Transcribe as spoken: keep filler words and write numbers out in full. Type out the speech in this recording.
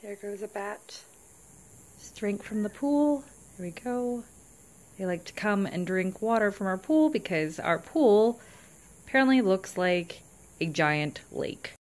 There goes a bat. Just drink from the pool. Here we go. They like to come and drink water from our pool because our pool apparently looks like a giant lake.